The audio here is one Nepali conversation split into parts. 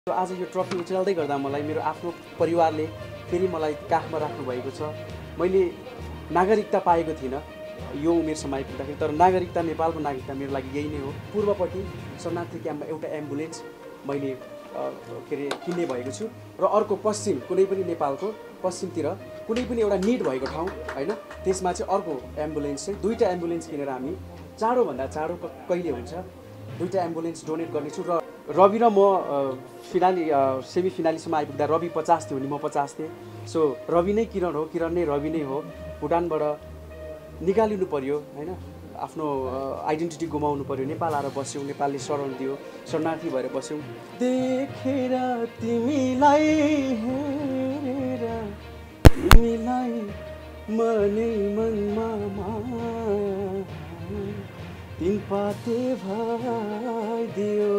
आज यो ट्रफी उचाल्दै गर्दा मलाई मेरो आफ्नो परिवारले फेरि मलाई काखमा राख्नु भएको छ। मैले नागरिकता पाएको थिइनँ यो उमेरसम्म आइपुग्दाखेरि, तर नागरिकता नेपालको नागरिकता मेरो लागि यही नै हो। पूर्वपट्टि शरणार्थी क्याम्पमा एउटा एम्बुलेन्स मैले किन्ने भएको छु र अर्को पश्चिम कुनै पनि नेपालको पश्चिमतिर कुनै पनि एउटा निड भएको ठाउँ हैन, त्यसमा चाहिँ अर्को एम्बुलेन्स चाहिँ दुईटा एम्बुलेन्स किनेर हामी चाँडोभन्दा चाँडो कहिले हुन्छ दुईटा एम्बुलेन्स डोनेट गर्नेछु। र रवि र म सेमी फिनालीसम्म आइपुग्दा रवि 50 थियो भने म 50 थिएँ। सो रवि नै किरण हो, किरण नै रवि नै हो। भुटानबाट निकालिनु पर्यो हैन, आफ्नो आइडेन्टिटी गुमाउनु पर्यो, नेपाल आएर बस्यौँ, नेपालले शरण दियो, शरणार्थी भएर बस्यौँ। देखेर तिमीलाई हेरेर तिमीलाई मनै मनमा माया तिन पाते भइदियो।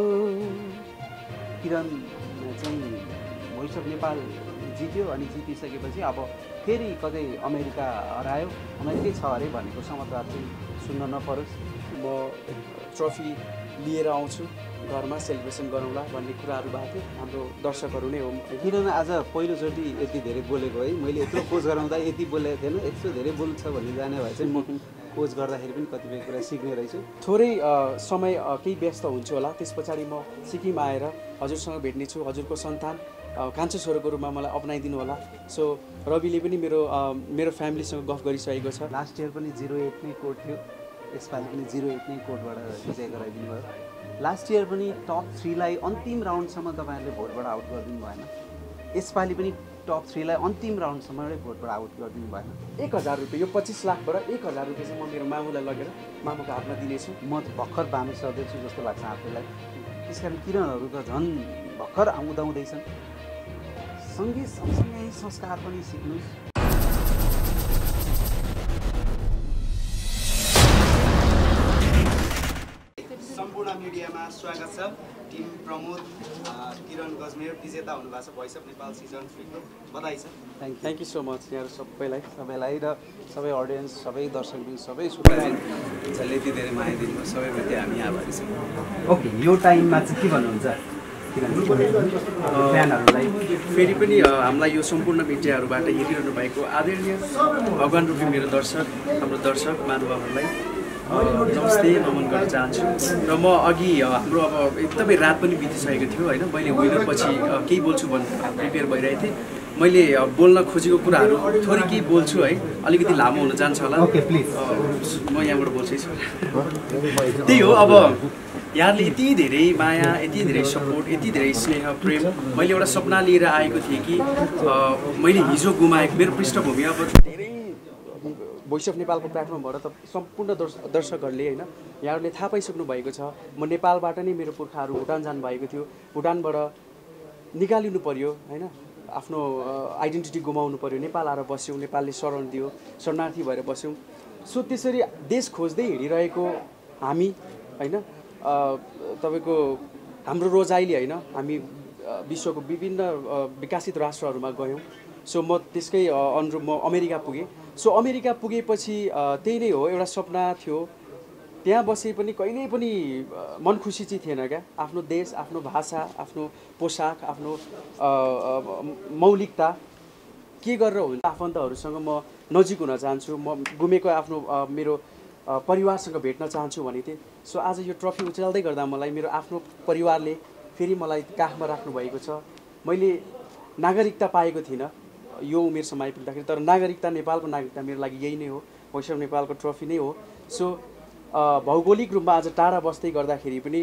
किरण चाहिँ भोइस अफ नेपाल जित्यो अनि जितिसकेपछि अब फेरि कतै अमेरिका हरायो, अमेरिकै छ अरे भनेको समाचार चाहिँ सुन्न नपरोस्। म ट्रफी लिएर आउँछु, घरमा सेलिब्रेसन गरौँला भन्ने कुराहरू भएको थियो। हाम्रो दर्शकहरू नै हो। किरण आज पहिलोचोटि यति धेरै बोलेको है, मैले यत्रो खोज गराउँदा यति बोलेको थिएन, यस्तो धेरै बोल्छ भन्ने जाने भए चाहिँ म खोज गर्दाखेरि पनि कतिपय कुरा सिक्ने रहेछु। थोरै समय केही व्यस्त हुन्छु होला, त्यस पछाडि म सिक्किम आएर हजुरसँग भेट्नेछु। हजुरको सन्तान कान्छो छोरोको रूपमा मलाई अपनाइदिनु होला। सो रविले पनि मेरो फ्यामिलीसँग गफ गरिसकेको छ। लास्ट इयर पनि 08 नै कोड थियो, यसपालि पनि 08 नै कोडबाट विजय गराइदिनु भयो। लास्ट इयर पनि टप 3 लाई अन्तिम राउन्डसम्म तपाईँहरूले भोटबाट आउट गरिदिनु भएन, यसपालि पनि टप 3 लाई अन्तिम राउन्डसम्मै भोटबाट आउट गरिदिनु भएन। 1000 रुपियाँ, यो 25 लाखबाट 1000 रुपियाँ चाहिँ म मेरो मामुलाई लगेर मामुको हातमा दिनेछु। म भर्खर बामे सधैँछु जस्तो लाग्छ आफूलाई। त्यस कारण किरणहरू त झन् भर्खर आउँदैछन्। सँगै सँगसँगै संस्कार पनि सिक्नुहोस्। सम्पूर्ण मिडियामा स्वागत छ। टिम प्रमोद किरण गजमेर विजेता हुनुभएको छ भोइस अफ नेपाल सिजन 3 को। बधाई छ। थ्याङ्क यू सो मच यहाँहरू सबैलाई र सबै अडियन्स, सबै दर्शकबिन, सबै श्रोताबिनले यति धेरै माया दिनुभयो, सबैप्रति हामी आभारी छौँ। ओके, यो टाइममा चाहिँ के भन्नुहुन्छ फ्यानहरूलाई? फेरि पनि हामीलाई यो सम्पूर्ण मिडियाहरूबाट हेरिरहनु भएको आदरणीय भगवान रूपी मेरो दर्शक, हाम्रो दर्शक महानुभावहरूलाई नमस्ते नमन गर्न चाहन्छु। र म अघि हाम्रो अब एकदमै रात पनि बितिसकेको थियो होइन, मैले विनर पछि केही बोल्छु भनेर प्रिपेयर भइरहेको थिएँ। मैले बोल्न खोजेको कुराहरू थोरै केही बोल्छु है, अलिकति लामो हुन जान्छ होला। म यहाँबाट बोल्छु। त्यही हो, अब यहाँले यति धेरै माया, यति धेरै सपोर्ट, यति धेरै स्नेह प्रेम, मैले एउटा सपना लिएर आएको थिएँ कि मैले हिजो गुमाएको मेरो पृष्ठभूमि अब धेरै भोइस अफ नेपालको प्लेटफर्मबाट त सम्पूर्ण दर्शकहरूले होइन, यहाँहरूले थाहा पाइसक्नु भएको छ। म नेपालबाट नै मेरो पुर्खाहरू भुटान जानुभएको थियो, भुटानबाट निकालिनु पर्यो होइन, आफ्नो आइडेन्टिटी गुमाउनु पर्यो, नेपाल आएर बस्यौँ, नेपालले शरण दियो, शरणार्थी भएर बस्यौँ। सो त्यसरी देश खोज्दै हिँडिरहेको हामी होइन, तपाईँको हाम्रो रोजाइले होइन, हामी विश्वको विभिन्न विकसित राष्ट्रहरूमा गयौँ। सो म त्यसकै अनुरूप म अमेरिका पुगेँ। सो अमेरिका पुगेपछि त्यही नै हो, एउटा सपना थियो। त्यहाँ बसे पनि कहिल्यै पनि मन खुसी चाहिँ थिएन क्या। आफ्नो देश, आफ्नो भाषा, आफ्नो पोसाक, आफ्नो मौलिकता के गरेर हुन्छ। आफन्तहरूसँग म नजिक हुन चाहन्छु, म गुमेको आफ्नो मेरो परिवारसँग भेट्न चाहन्छु भनेको थिएँ। सो आज यो ट्रफी उचाल्दै गर्दा मलाई मेरो आफ्नो परिवारले फेरि मलाई काखमा राख्नु भएको छ। मैले नागरिकता पाएको थिइनँ यो उमेरसम्म आइपुग्दाखेरि, तर नागरिकता नेपालको नागरिकता मेरो लागि यही नै हो। भोइस अफ नेपालको ट्रफी नै हो। सो भौगोलिक रूपमा आज टाढा बस्दै गर्दाखेरि पनि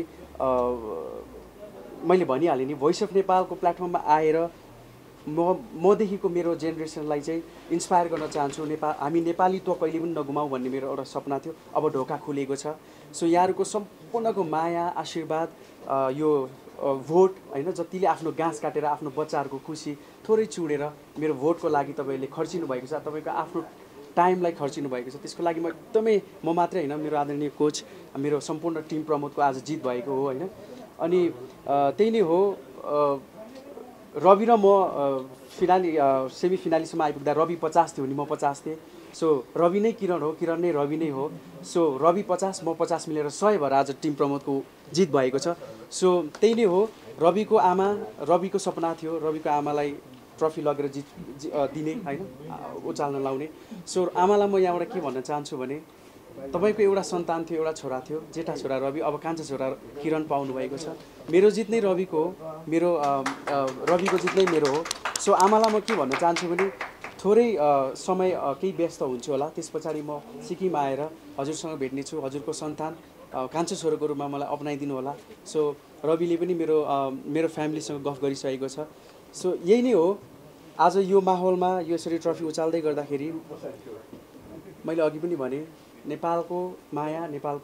मैले भनिहालेँ नि, भोइस अफ नेपालको प्लेटफर्ममा आएर मदेखिको मेरो जेनेरेसनलाई चाहिँ इन्सपायर गर्न चाहन्छु। हामी नेपालीत्व कहिले पनि नगुमाऊ भन्ने मेरो एउटा सपना थियो, अब ढोका खुलेको छ। सो यहाँहरूको सम्पूर्णको माया, आशीर्वाद, यो भोट होइन, जतिले आफ्नो घाँस काटेर आफ्नो बच्चाहरूको खुसी थोरै चुडेर मेरो भोटको लागि तपाईँले खर्चिनु भएको छ, तपाईँको आफ्नो टाइमलाई खर्चिनु भएको छ, त्यसको लागि म एकदमै, म मात्रै होइन, मेरो आदरणीय कोच, मेरो सम्पूर्ण टिम प्रमोदको आज जित भएको हो होइन। अनि त्यही नै हो, रवि र म सेमी फिनालीसम्म आइपुग्दा रवि 50 थियो भने म 50 थिएँ। सो रवि नै किरण हो, किरण नै रवि नै हो। सो रवि 50 म 50 मिलेर 100 भएर आज टिम प्रमोदको जित भएको छ। सो त्यही नै हो। रविको आमा, रविको सपना थियो रविको आमालाई ट्रफी लगेर दिने होइन, उचाल्न लाउने। सो आमालाई म यहाँबाट के भन्न चाहन्छु भने तपाईँको एउटा सन्तान थियो, एउटा छोरा थियो, जेठा छोरा रवि, अब कान्छा छोरा किरण पाउनुभएको छ। मेरो जित नै रविको हो, मेरो रविको जित नै मेरो हो। सो आमालाई म के भन्न चाहन्छु भने थोरै समय केही व्यस्त हुन्छु होला, त्यस पछाडि म सिक्किम आएर हजुरसँग भेट्नेछु। हजुरको सन्तान कान्छो छोरोको रूपमा मलाई अपनाइदिनु होला। सो रविले पनि मेरो फ्यामिलीसँग गफ गरिसकेको छ। सो यही नै हो। आज यो माहौलमा यसरी ट्रफी उचाल्दै गर्दाखेरि मैले अघि पनि भने नेपालको माया,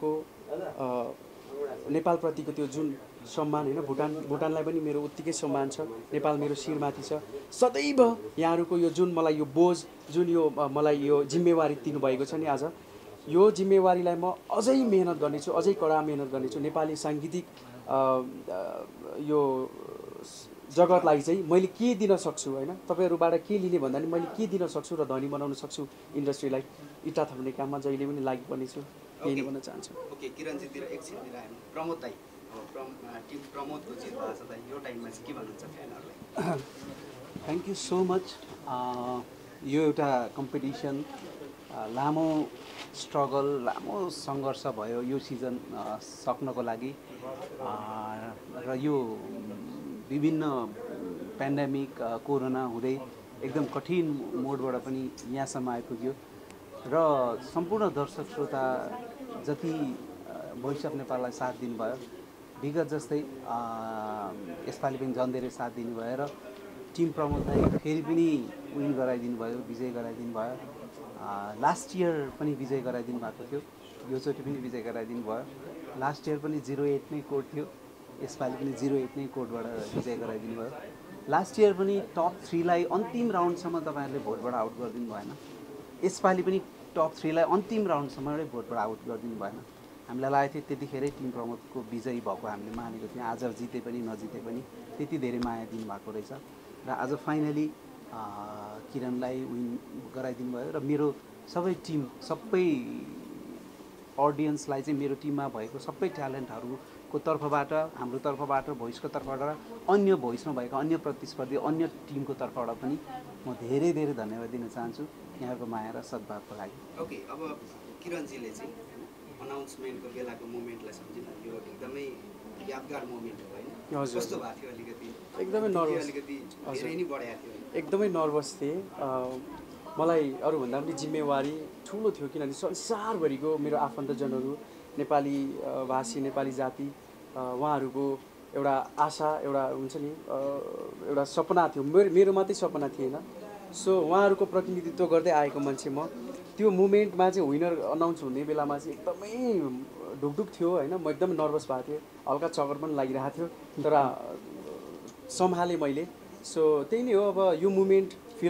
नेपालप्रतिको त्यो जुन सम्मान होइन, भुटानलाई पनि मेरो उत्तिकै सम्मान छ। नेपाल मेरो शिरमाथि छ। सदैव यहाँहरूको यो जुन मलाई यो बोझ, जुन यो मलाई यो जिम्मेवारी दिनुभएको छ नि, आज यो जिम्मेवारीलाई म अझै मेहनत गर्नेछु, अझै कडा मेहनत गर्नेछु। नेपाली साङ्गीतिक यो जगतलाई चाहिँ मैले के दिन सक्छु होइन, तपाईँहरूबाट के लिने भन्दा नि मैले के दिन सक्छु र धनी बनाउन सक्छु इन्डस्ट्रीलाई, इँटा थप्ने काममा जहिले पनि लागिपर्ने छु। यही नै भन्न चाहन्छु। ओके किरणजीतिर एकछिन मिलाएँ। प्रमोद दाइ, टिम प्रमोदको जित भएको छ दाइ, यो टाइममा चाहिँ के भन्नुहुन्छ फ्यानहरूलाई? Thank you so much. यो एउटा कम्पिटिसन लामो स्ट्रगल, लामो सङ्घर्ष भयो यो सिजन सक्नको लागि, र यो विभिन्न पेन्डेमिक कोरोना हुँदै एकदम कठिन मोडबाट पनि यहाँसम्म आइपुग्यो। र सम्पूर्ण दर्शक श्रोता जति भोइस अफ नेपाललाई साथ दिनुभयो, विगत जस्तै यसपालि पनि झन् धेरै साथ दिनुभयो, र टिम प्रमोदलाई फेरि पनि विन गराइदिनु भयो, विजय गराइदिनु भयो। लास्ट इयर पनि विजय गराइदिनु भएको थियो, योचोटि पनि विजय गराइदिनु भयो। लास्ट इयर पनि 08 नै कोड थियो, यसपालि पनि 08 नै कोडबाट विजय गराइदिनु भयो। लास्ट इयर पनि टप 3 लाई अन्तिम राउन्डसम्म तपाईँहरूले भोटबाट आउट गरिदिनु भएन। यसपालि पनि टप 3 लाई अन्तिम राउन्डसम्मै भोटबाट आउट गरिदिनु भएन। हामीलाई लागेको थियो त्यतिखेरै टिम प्रमोदको विजयी भएको हामीले मानेको थियौँ। आज जिते पनि नजिते पनि त्यति धेरै माया दिनुभएको रहेछ, र आज फाइनली किरणलाई विन गराइदिनु भयो। र मेरो सबै टिम, सबै अडियन्सलाई चाहिँ मेरो टिममा भएको सबै ट्यालेन्टहरूको तर्फबाट, हाम्रो तर्फबाट, भोइसको तर्फबाट, अन्य भोइसमा भएका अन्य प्रतिस्पर्धी अन्य टिमको तर्फबाट पनि म धेरै धेरै धन्यवाद दिन चाहन्छु यहाँको माया र सद्भावको लागि। ओके, अब किरणजीले चाहिँ अनाउन्समेन्टको बेलाको मोमेन्टलाई सम्झिनु, यो एकदमै यादगार मोमेन्ट हो होइन? कस्तो भएको थियो? अलिकति एकदमै नर्भस, अलिकति धेरै नै बढाएको थियो। एकदमै नर्भस थिएँ। मलाई अरूभन्दा पनि जिम्मेवारी ठुलो थियो, किनभने संसारभरिको मेरो आफन्तजनहरू, नेपाली भाषी, नेपाली जाति, उहाँहरूको एउटा आशा, एउटा हुन्छ नि, एउटा सपना थियो। मेरो मात्रै सपना थिएन। सो उहाँहरूको प्रतिनिधित्व गर्दै आएको मान्छे म। त्यो मुमेन्टमा चाहिँ विनर अनाउन्स हुने बेलामा चाहिँ एकदमै ढुकढुक थियो होइन, म एकदम नर्भस भएको थिएँ, हल्का चक्कर पनि लागिरहेको थियो, तर सम्हालेँ मैले। सो त्यही नै हो। अब यो मुमेन्ट फिल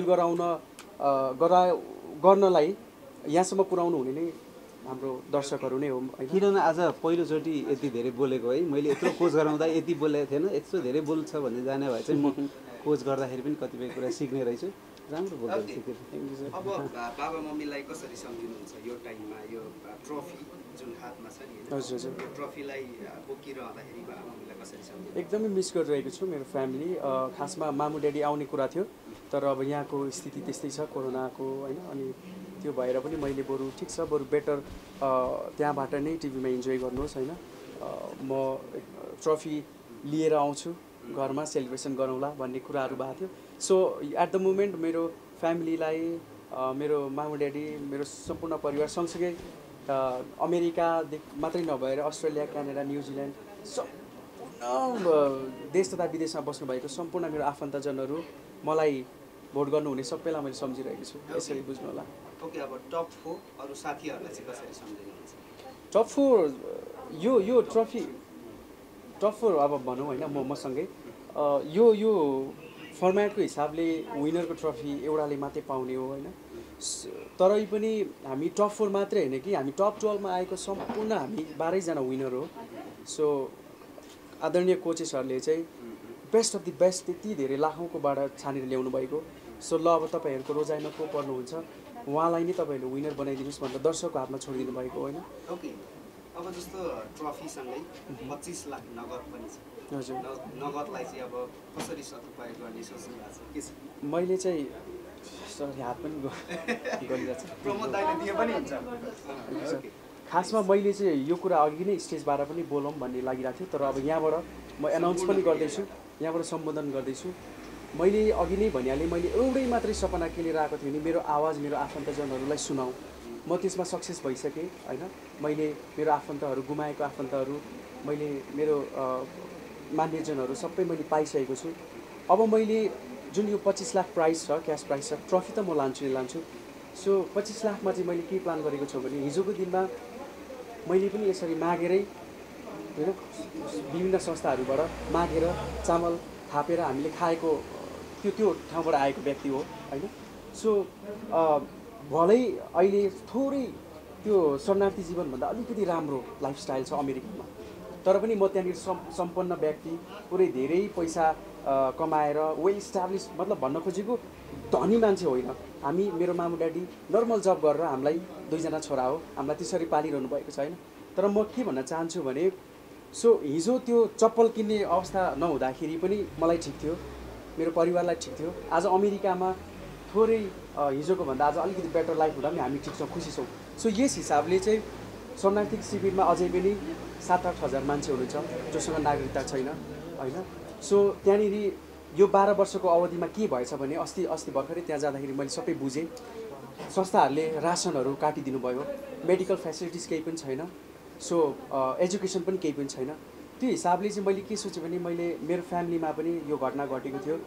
गर्नलाई यहाँसम्म पुर्याउनु हुने नै हाम्रो दर्शकहरू नै हो। किरण आज पहिलोचोटि यति धेरै बोलेको है, मैले यत्रो कोच गराउँदा यति बोलेको थिएन, यत्रो धेरै बोल्छ भन्ने जाने भए चाहिँ म कोच गर्दाखेरि पनि कतिपय कुरा सिक्ने रहेछु। राम्रो बोल्दै थिएँ। अब बाबा मम्मीलाई कसरी सम्झिनुहुन्छ यो टाइममा? यो ट्रफी जुन हातमा छ नि, हजुर हजुर, यो ट्रफीलाई बोकिरहँदाखेरि बाबा मम्मीलाई कसरी सम्झिनुहुन्छ? एकदमै मिस गरिरहेको छु मेरो फ्यामिली। खासमा मामु ड्याडी आउने कुरा थियो, तर अब यहाँको स्थिति त्यस्तै छ कोरोनाको होइन, अनि त्यो भएर पनि मैले बरु ठिक छ, बरु बेटर त्यहाँबाट नै टिभीमा इन्जोय गर्नुहोस् होइन, म ट्रफी लिएर आउँछु घरमा, सेलिब्रेसन गरौँला भन्ने कुराहरू भएको थियो। सो एट द मोमेन्ट मेरो फ्यामिलीलाई, मेरो मामु ड्याडी, मेरो सम्पूर्ण परिवार सँगसँगै अमेरिकादेखि मात्रै नभएर अस्ट्रेलिया, क्यानाडा, न्युजिल्यान्ड, सम्पूर्ण देश तथा विदेशमा बस्नुभएको सम्पूर्ण मेरो आफन्तजनहरू, मलाई भोट गर्नुहुने सबैलाई मैले सम्झिरहेको छु, यसरी बुझ्नु होला। ओके, अब टप 4 अरू साथीहरूलाई चाहिँ कसरी सम्झिनुहुन्छ? टप 4 यो ट्रफी टप 4 अब भनौँ होइन, मसँगै यो फर्मेटको हिसाबले विनरको ट्रफी एउटाले मात्रै पाउने हो होइन, तरै पनि हामी टप 4 मात्रै होइन कि हामी टप 12 मा आएको सम्पूर्ण हामी 12 जना विनर हो। सो आदरणीय कोचेसहरूले चाहिँ बेस्ट अफ द बेस्ट त्यति धेरै लाखौँकोबाट छानेर ल्याउनु भएको। सो ल, अब तपाईँहरूको रोजाइमा को पर्नुहुन्छ उहाँलाई नै तपाईँहरूले विनर बनाइदिनुहोस् भनेर दर्शकको हातमा छोडिदिनु भएको होइन। ओके, अब जस्तो ट्रफीसँगै 25 लाख नगद पनि छ। हजुर नगदलाई चाहिँ अब कसरी सदुपयोग गर्ने सोच्नु भएको छ के छ? मैले चाहिँ सरी हात पनि गरिरहेको छ। प्रमोद दाइले दिए पनि हुन्छ। खासमा मैले चाहिँ यो कुरा अघि नै स्टेजबाट पनि बोलौँ भन्ने लागिरहेको थियो, तर अब यहाँबाट म एनाउन्स पनि गर्दैछु, यहाँबाट सम्बोधन गर्दैछु। मैले अघि नै भनिहालेँ, मैले एउटै मात्रै सपना के लिएर आएको थिएँ भने मेरो आवाज मेरो आफन्तजनहरूलाई सुनाऊ। म त्यसमा सक्सेस भइसकेँ होइन। मैले मेरो आफन्तहरू गुमाएको आफन्तहरू, मैले मेरो मान्यजनहरू सबै मैले पाइसकेको छु। अब मैले जुन यो 25 लाख प्राइज छ, क्यास प्राइज छ, ट्रफी त म लान्छु नै लान्छु। सो 25 लाखमा चाहिँ मैले के प्लान गरेको छु भने हिजोको दिनमा मैले पनि यसरी मागेरै होइन विभिन्न संस्थाहरूबाट मागेर चामल थापेर हामीले खाएको त्यो ठाउँबाट आएको व्यक्ति हो होइन। सो भलै अहिले थोरै त्यो शरणार्थी जीवनभन्दा अलिकति राम्रो लाइफस्टाइल छ अमेरिकामा, तर पनि म त्यहाँनिर सम्पन्न व्यक्ति, पुरै धेरै पैसा कमाएर वेल इस्टाब्लिस, मतलब भन्न खोजेको धनी मान्छे होइन हामी। मेरो मामु ड्याडी नर्मल जब गरेर हामीलाई 2 जना छोरा हो, हामीलाई त्यसरी पालिरहनु भएको छैन। तर म के भन्न चाहन्छु भने सो हिजो त्यो चप्पल किन्ने अवस्था नहुँदाखेरि पनि मलाई ठिक थियो, मेरो परिवारलाई ठिक थियो। आज अमेरिकामा थोरै हिजोको भन्दा आज अलिकति बेटर लाइफ हुँदा पनि हामी ठिक छौँ, खुसी छौँ। सो यस हिसाबले चाहिँ शरणार्थी शिविरमा अझै पनि 7-8 हजार मान्छे हुनुहुन्छ जोसँग नागरिकता छैन होइन। सो त्यहाँनिर यो 12 वर्षको अवधिमा के भएछ भने अस्ति भर्खरै त्यहाँ जाँदाखेरि मैले सबै बुझेँ। संस्थाहरूले रासनहरू काटिदिनु भयो, मेडिकल फेसिलिटिज केही पनि छैन, सो एजुकेसन पनि केही पनि छैन। त्यो हिसाबले चाहिँ मैले के सोचेँ भने मैले मेरो फ्यामिलीमा पनि यो घटना घटेको थियो।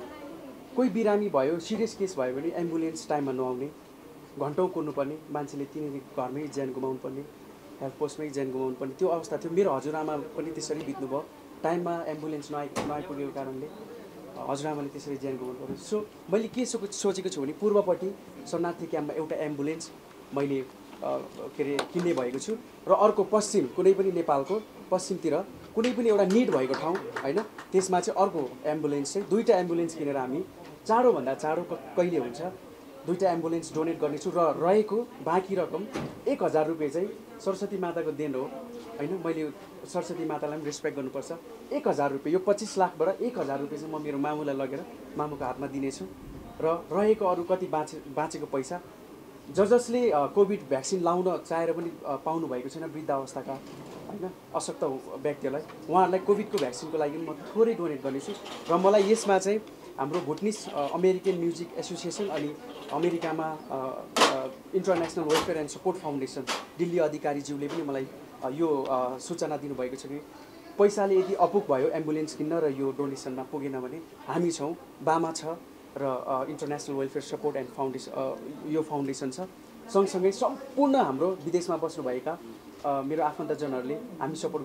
कोही बिरामी भयो, सिरियस केस भयो भने एम्बुलेन्स टाइममा नआउने, घन्टौँ कुर्नुपर्ने, मान्छेले त्यहीँनिर घरमै ज्यान गुमाउनु पर्ने, हेल्थ पोस्टमै ज्यान गुमाउनु पर्ने त्यो अवस्था थियो। मेरो हजुरआमा पनि त्यसरी बित्नुभयो, टाइममा एम्बुलेन्स नआइपुगेको कारणले हजुरआमाले त्यसरी ज्यान गुमाउनु पर्यो। सो मैले के सोचेको छु भने पूर्वपट्टि शरणार्थी क्याम्पमा एउटा एम्बुलेन्स मैले के अरे किन्ने भएको छु, र अर्को पश्चिम कुनै पनि नेपालको पश्चिमतिर कुनै पनि एउटा निड भएको ठाउँ होइन त्यसमा चाहिँ अर्को एम्बुलेन्स चाहिँ 2टा एम्बुलेन्स किनेर हामी चाँडोभन्दा चाँडो कहिले हुन्छ 2टा एम्बुलेन्स डोनेट गर्नेछु, र रहेको बाँकी रकम 1000 रुपियाँ चाहिँ सरस्वती माताको देन हो होइन। मैले सरस्वती मातालाई पनि रेस्पेक्ट गर्नुपर्छ। 1000 रुपियाँ, यो 25 लाखबाट 1000 रुपियाँ चाहिँ म मेरो मामुलाई लगेर मामुको हातमा दिनेछु, र रहेको अरू कति बाँचेको पैसा जसले कोभिड भ्याक्सिन लाउन चाहेर पनि पाउनु भएको छैन, वृद्ध अवस्थाका होइन अशक्त व्यक्तिहरूलाई, उहाँहरूलाई कोभिडको भ्याक्सिनको लागि म थोरै डोनेट गर्नेछु। र मलाई यसमा चाहिँ हाम्रो भुटनिस अमेरिकन म्युजिक एसोसिएसन अनि अमेरिकामा international welfare and support foundation Delhi अधिकारीज्यूले पनि मलाई यो सूचना दिनुभएको छ कि पैसाले यदि अपुग भयो एम्बुलेन्स किन्न र यो डोनेसनमा पुगेन भने हामी छौँ, बामा छ र इन्टरनेसनल वेलफेयर सपोर्ट एन्ड यो फाउन्डेसन छ। सँगसँगै सम्पूर्ण हाम्रो विदेशमा बस्नुभएका मेरो आफन्तजनहरूले हामी सपोर्ट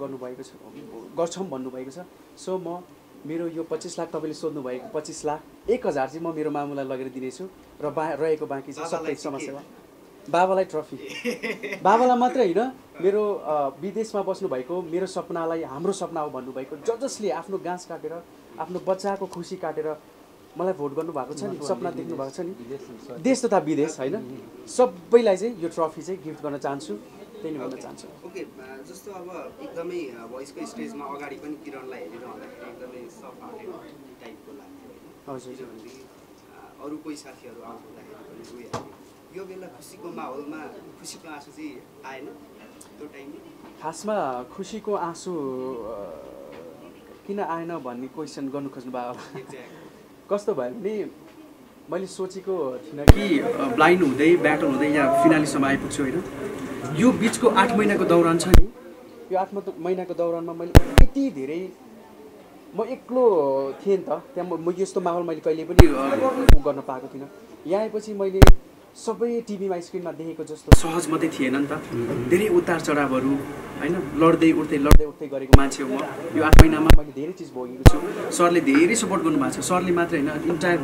गर्छौँ भन्नुभएको छ। सो म मेरो यो 25 लाख तपाईँले सोध्नुभएको 25 लाख 1000 चाहिँ म मेरो मामुलाई लगेर दिनेछु, र रहेको बाँकी चाहिँ सबै समस्या बाबालाई ट्रफी, बाबालाई मात्रै होइन मेरो विदेशमा बस्नुभएको मेरो सपनालाई हाम्रो सपना हो भन्नुभएको जसले आफ्नो गाँस काटेर आफ्नो बच्चाको खुसी काटेर मलाई भोट गर्नुभएको छ नि, सपना देख्नु भएको छ नि, देश तथा विदेश होइन, सबैलाई चाहिँ यो ट्रफी चाहिँ गिफ्ट गर्न चाहन्छु, त्यही नै भन्न चाहन्छु। ओके, जस्तो अब एकदमै भोइसको स्टेजमा अगाडि पनि किरणलाई हेरिरहँदाखेरि एकदमै सफ्ट हार्टेड टाइपको लाग्थ्यो होइन। हजुर, किनभने अरू कोही साथीहरू आउट हुँदाखेरि पनि रोइहाल्यो। यो बेला खुसीको माहौलमा खुसीको आँसु चाहिँ आएन त्यो टाइममा? खासमा खुसीको आँसु किन आएन भन्ने क्वेसन गर्नु खोज्नु भयो होला। कस्तो भयो भने मैले सोचेको थिइनँ कि ब्लाइन्ड हुँदै ब्याटल हुँदै यहाँ फिनालीसम्म आइपुग्छु होइन। यो बिचको 8 महिनाको दौरान छ नि, यो 8 महिनाको दौरानमा मैले यति धेरै म एक्लो थिएँ नि त, त्यहाँ म यस्तो माहौल मैले कहिले पनि गर्न पाएको थिइनँ। यहाँ आएपछि मैले सबै टिभीमा स्क्रिनमा देखेको जस्तो सहज मात्रै थिएन नि त, धेरै उतार चढावहरू होइन, लड्दै उठ्दै गरेको मान्छे हो म। यो 8 महिनामा मैले धेरै चिज भोगेको छु। सरले धेरै सपोर्ट गर्नुभएको छ, सरले मात्रै होइन इन्टायर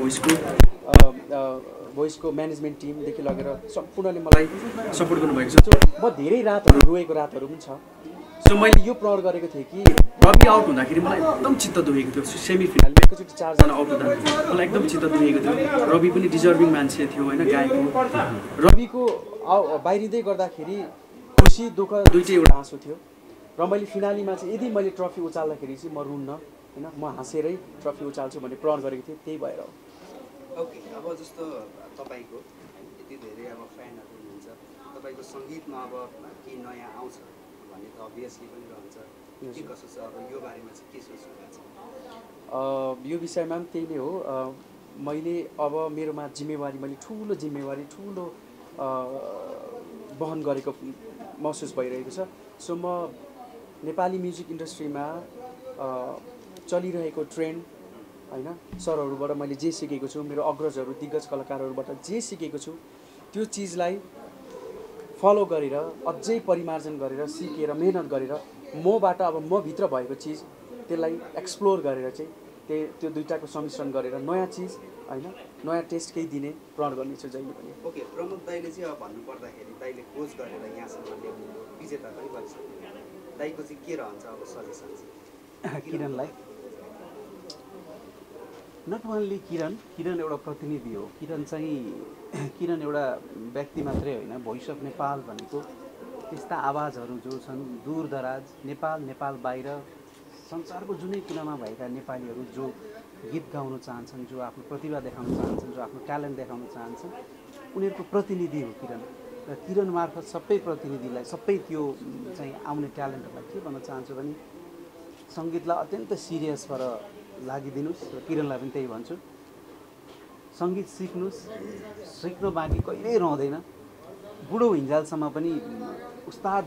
भोइसको म्यानेजमेन्ट टिमदेखि लगेर सम्पूर्णले मलाई सपोर्ट गर्नुभएको छ। म धेरै रातहरू रोएको रातहरू पनि छ। सो मैले यो प्रहर गरेको थिएँ कि रवि आउट हुँदाखेरि मलाई एकदम चित्त दुखेको थियो। सेमी फिनालमा एकैचोटि 4 जना आउट हुँदा मलाई एकदम चित्त दुखेको थियो। रवि पनि डिजर्भिङ मान्छे थियो होइन, गाएको। रविको बाहिरिँदै गर्दाखेरि खुसी दुःख दुइटै एउटा आँसु थियो र मैले फिनालीमा चाहिँ यदि मैले ट्रफी उचाल्दाखेरि चाहिँ म रुन्न होइन म हाँसेरै ट्रफी उचाल्छु भन्ने प्रण गरेको थिएँ त्यही भएर हो ओके अब जस्तो तपाईँको यति धेरै अब फ्यानहरू हुनुहुन्छ तपाईँको सङ्गीतमा अब के नयाँ आउँछ भन्ने त अभियसली पनि रहन्छ के कसो छ अब यो बारेमा चाहिँ के सोच्नु भएको छ यो विषयमा पनि त्यही नै हो मैले अब मेरोमा जिम्मेवारी मैले ठुलो जिम्मेवारी ठुलो वहन गरेको महसुस भइरहेको छ सो म नेपाली म्युजिक इन्डस्ट्रीमा चलिरहेको ट्रेन्ड होइन सरहरूबाट मैले जे सिकेको छु मेरो अग्रजहरू दिग्गज कलाकारहरूबाट जे सिकेको छु त्यो चिजलाई फलो गरेर अझै परिमार्जन गरेर सिकेर मेहनत गरेर मबाट अब म भित्र भएको चिज त्यसलाई एक्सप्लोर गरेर चाहिँ त्यो दुईटाको सम्मिश्रण गरेर नयाँ चिज होइन नयाँ टेस्ट केही दिने प्रण गर्नेछु जहिले पनि ओके प्रमोद दाइले चाहिँ अब भन्नुपर्दाखेरि दाइले खोज गरेर यहाँसम्म ल्याउनु विजेता पनि भइसक्यो दाइको चाहिँ के रहन्छ अब सजेसन चाहिँ किरणलाई नट ओन्ली किरण एउटा प्रतिनिधि हो किरण एउटा व्यक्ति मात्रै होइन भोइस अफ नेपाल भनेको त्यस्ता आवाजहरू जो छन् दूरदराज नेपाल बाहिर संसारको जुनै कुनामा भएका नेपालीहरू जो गीत गाउन चाहन्छन् जो आफ्नो प्रतिभा देखाउन चाहन्छन् जो आफ्नो ट्यालेन्ट देखाउन चाहन्छन् उनीहरूको प्रतिनिधि हो किरण र किरण मार्फत सबै प्रतिनिधिलाई सबै त्यो चाहिँ आउने ट्यालेन्टहरूलाई के भन्न चाहन्छु भने सङ्गीतलाई अत्यन्त सिरियस भएर लागिदिनुहोस् र किरणलाई पनि त्यही भन्छु सङ्गीत सिक्नु बाँकी कहिल्यै रहँदैन बुढो हिँजालसम्म पनि उस्ताद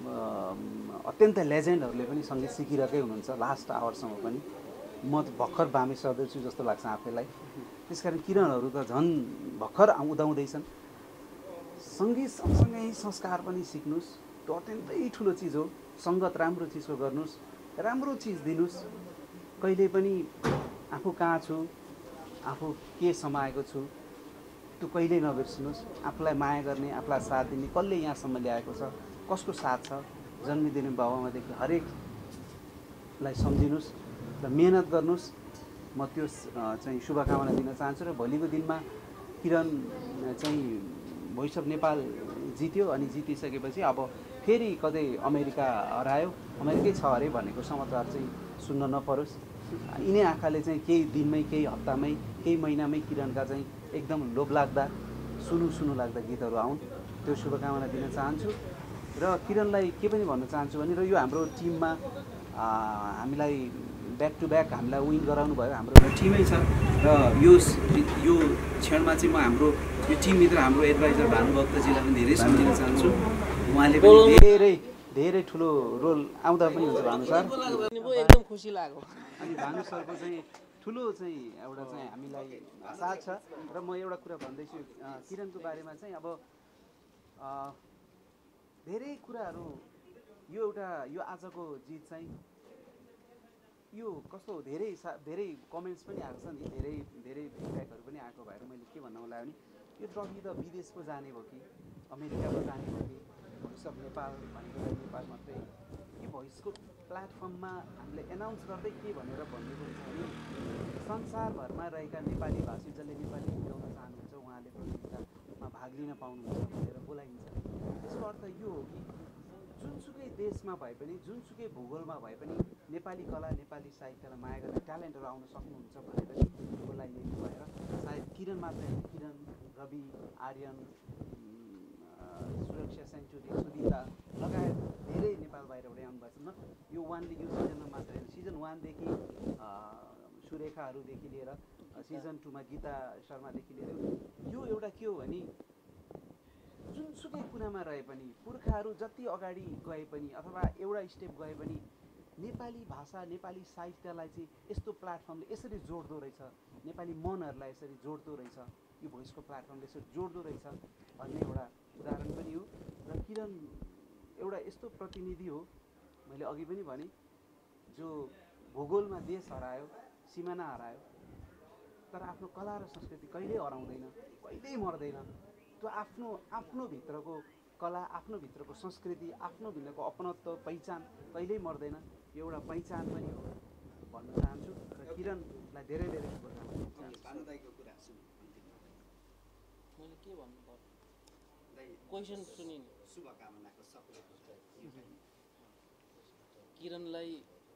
अत्यन्त लेजेन्डहरूले पनि सङ्गीत सिकिरहेकै हुनुहुन्छ लास्ट आवरसम्म पनि म त भर्खर बामे सर्दैछु जस्तो लाग्छ आफैलाई त्यसकारण किरणहरू त झन् भर्खर उदाउँदैछन् सङ्गीत सँगसँगै संस्कार पनि सिक्नुहोस् त्यो अत्यन्तै ठुलो चिज हो सङ्गत राम्रो चिजको गर्नुहोस् राम्रो चिज दिनुहोस् कहिले पनि आफू कहाँ छु आफू के समाएको छु त्यो कहिल्यै नबिर्सिनुहोस् आफूलाई माया गर्ने आफूलाई साथ दिने कसले यहाँसम्म ल्याएको छ कसको साथ छ जन्मिदिने बाबुआमादेखि हरेकलाई सम्झिनुहोस् र मेहनत गर्नुहोस् म त्यो चाहिँ शुभकामना दिन चाहन्छु र भोलिको दिनमा किरण चाहिँ भोइस अफ नेपाल जित्यो अनि जितिसकेपछि अब फेरि कतै अमेरिका हरायो अमेरिकै छ अरे भनेको समाचार चाहिँ सुन्न नपरोस् यिनै आँखाले चाहिँ केही दिनमै केही हप्तामै केही महिनामै किरणका चाहिँ एकदम लोभलाग्दा सुनु लाग्दा गीतहरू आउन् त्यो शुभकामना दिन चाहन्छु र किरणलाई के पनि भन्न चाहन्छु भने र यो हाम्रो टिममा हामीलाई ब्याक टु ब्याक हामीलाई विन गराउनु भयो हाम्रो टिमै छ र यो क्षणमा चाहिँ म हाम्रो यो टिमभित्र हाम्रो एडभाइजर भानुभक्तजीलाई पनि धेरै सम्झिन चाहन्छु उहाँले पनि धेरै ठुलो रोल आउँदा पनि हुन्छ भानु सर एकदम खुसी लाग्यो अनि भानु सरको चाहिँ ठुलो चाहिँ एउटा चाहिँ हामीलाई साथ छ र म एउटा कुरा भन्दैछु किरणको बारेमा चाहिँ अब धेरै कुराहरू यो आजको जित चाहिँ यो कस्तो धेरै कमेन्ट्स पनि आएको छ नि धेरै फिडब्याकहरू पनि आएको भएर मैले के भन्न मन लाग्यो भने यो ट्रफी त विदेश पो जाने भयो कि अमेरिका पो जाने भयो कि भोइस अफ नेपाल भनेको नेपाल मात्रै यो भोइसको प्लेटफर्ममा हामीले एनाउन्स गर्दै के भनेर भनिएको हुन्छ भने संसारभरमा रहेका नेपाली भाषी जसले नेपाली गाउन चाहनुहुन्छ उहाँले प्रतियोगितामा भाग लिन पाउनुहुन्छ भनेर बोलाइन्छ त्यसको अर्थ यो हो कि जुनसुकै देशमा भए पनि जुनसुकै भूगोलमा भए पनि नेपाली कला नेपाली साहित्यलाई माया गर्ने ट्यालेन्टहरू आउन सक्नुहुन्छ भनेर बोलाइएको भएर सायद किरण मात्रै होइन किरण रवि आर्यन सुरक्षा सेन्चुरी सुदिता लगायत धेरै नेपाल बाहिरबाट आउनुभएको छ यो यो सिजनमा मात्रै होइन सिजन 1देखि सुरेखाहरूदेखि लिएर सिजन 2मा गीता शर्मादेखि लिएर यो एउटा के हो भने जुनसुकै कुनामा रहे पनि पुर्खाहरू जति अगाडि गए पनि अथवा एउटा स्टेप गए पनि नेपाली भाषा नेपाली साहित्यलाई चाहिँ यस्तो प्लेटफर्मले यसरी जोड्दो रहेछ नेपाली मनहरूलाई यसरी जोड्दो रहेछ यो भोइसको प्लेटफर्मले यसरी जोड्दो रहेछ भन्ने एउटा उदाहरण पनि हो र किरण एउटा यस्तो प्रतिनिधि हो मैले अघि पनि भने जो भूगोलमा देश हरायो सिमाना हरायो तर आफ्नो कला र संस्कृति कहिल्यै हराउँदैन कहिल्यै मर्दैन त्यो आफ्नो भित्रको कला आफ्नो भित्रको संस्कृति आफ्नो भित्रको अपनत्व पहिचान कहिल्यै मर्दैन यो एउटा पहिचान पनि हो भन्न चाहन्छु र किरणलाई धेरै शुभकामना दिन चाहन्छु मैले के भन्नु पर्यो क्वेसन सुनिन् शुभकामनाको सपोर्ट किरणलाई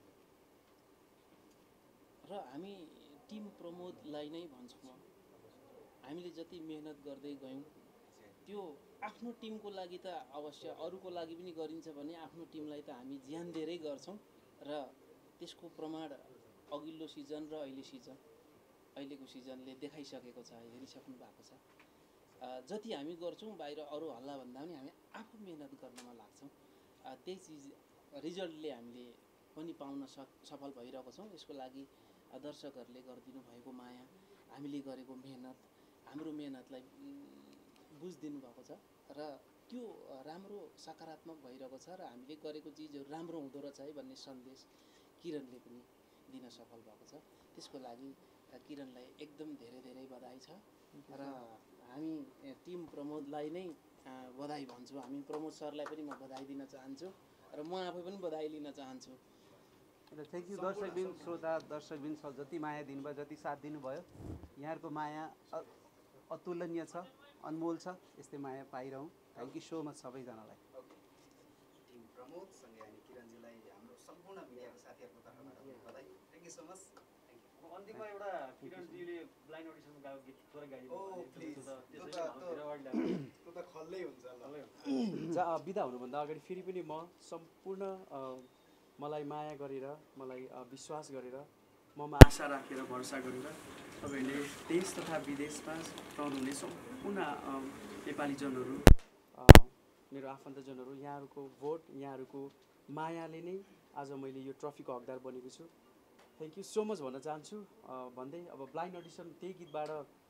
र हामी टिम प्रमोदलाई नै भन्छु म, हामीले जति मेहनत गर्दै गयौँ त्यो आफ्नो टिमको लागि त अवश्य अरूको लागि पनि गरिन्छ भने आफ्नो टिमलाई त हामी ज्यान दिएरै गर्छौँ र त्यसको प्रमाण अघिल्लो सिजन र अहिलेको सिजनले देखाइसकेको छ, हेरिसक्नु भएको छ। जति हामी गर्छौँ बाहिर अरू हल्ला भन्दा पनि हामी आफू मेहनत गर्नमा लाग्छौँ, त्यही चिज रिजल्टले हामीले पनि पाउन सफल भइरहेको छौँ। यसको लागि दर्शकहरूले गरिदिनु भएको माया, हामीले गरेको मेहनत, हाम्रो मेहनतलाई बुझिदिनु भएको छ र त्यो राम्रो सकारात्मक भइरहेको छ र हामीले गरेको चिजहरू राम्रो हुँदो रहेछ है भन्ने सन्देश किरणले पनि दिन सफल भएको छ। त्यसको लागि किरणलाई एकदम धेरै धेरै बधाई छ र हामी टिम प्रमोदलाई नै बधाई भन्छु। हामी प्रमोद सरलाई पनि म बधाई दिन चाहन्छु र म आफै पनि बधाई लिन चाहन्छु। र थ्याङ्क यू दर्शकबिन, श्रोता दर्शकबिन जति माया दिनुभयो, जति साथ दिनुभयो, यहाँहरूको माया अतुलनीय छ, अनमोल छ। यस्तै माया पाइरहँ। थ्याङ्क यू सो मच सबैजनालाई। टिम प्रमोदसँगै हामी किरणजीलाई हाम्रो सम्पूर्ण मिडियाको साथीहरूको तर्फबाट बधाई। Thank you so much. अन्तिममा एउटा किरणजीले ब्लाइन्ड अडिसन गाएको गीत थोरै गाइदिनु ओ प्लिज, त्यो त खल्लै हुन्छ ल। बिदा हुनुभन्दा अगाडि फेरि पनि म सम्पूर्ण मलाई माया गरेर, मलाई विश्वास गरेर, ममा आशा राखेर, भरोसा गरेर तपाईँहरूले देश तथा विदेशमा रहनुहुने सम्पूर्ण नेपालीजनहरू, मेरो आफन्तजनहरू, यहाँहरूको भोट, यहाँहरूको मायाले नै आज मैले यो ट्रफीको हकदार बनेको छु। थ्याङ्क यू सो मच भन्न चाहन्छु। भन्दै अब ब्लाइन्ड अडिसन त्यही गीतबाट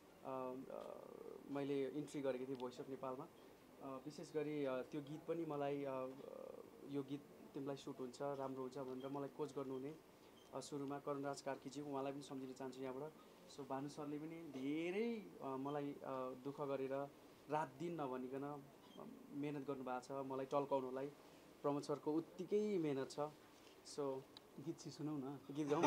मैले इन्ट्री गरेको थिएँ भोइस अफ नेपालमा। विशेष गरी त्यो गीत पनि मलाई यो गीत तिमीलाई सुट हुन्छ, राम्रो हुन्छ भनेर मलाई कोच गर्नुहुने सुरुमा करुणराज कार्कीज्यू, उहाँलाई पनि सम्झिन चाहन्छु यहाँबाट। सो भानु सरले पनि धेरै मलाई दुःख गरेर रात दिन नभनिकन मेहनत गर्नुभएको छ मलाई टल्काउनलाई। प्रमोद सरको उत्तिकै मेहनत छ। सो गीत चाहिँ सुनौ न, गीत गाउँ।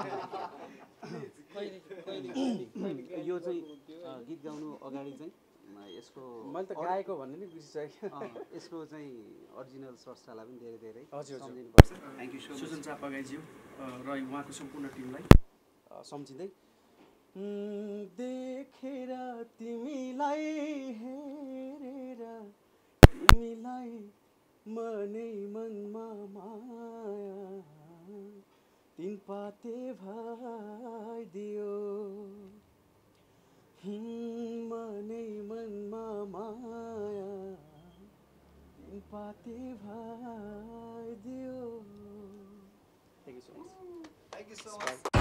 यो चाहिँ गीत गाउनु अगाडि चाहिँ यसको मैले त गाएको भन्ने नै बिर्सिसकेँ। यसको चाहिँ अरिजिनल स्रष्टालाई पनि धेरै धेरै हजुर सम्झिनुपर्छ। Thank you so much Sujan चापागाईज्यू र उहाँको सम्पूर्ण टिमलाई सम्झिँदै। देखेर तिमीलाई हेरेर तिमीलाई मनै मनमा माया तिन पाते भइदियो, मनै मनमा माया तिन पाते भइदियो। Thank you so much. Thank you so much.